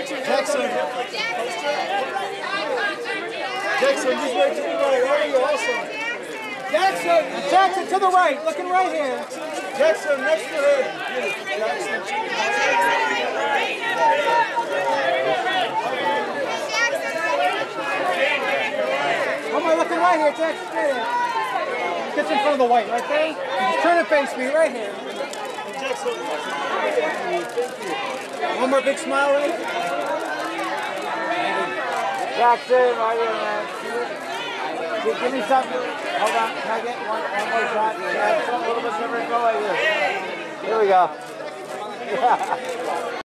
Jackson, just right to the right. There you go, also. Jackson to the right, looking right here. Jackson, next to him. Jackson. Am I looking right here, Jackson? Straight in. Gets in front of the white, right there. Just turn and face me, right here. Jackson. One more big smile, right? Jackson, right here, man. Give me something. Hold on. Can I get one more shot? Yeah, a little bit different. Go like this. Here we go. Yeah.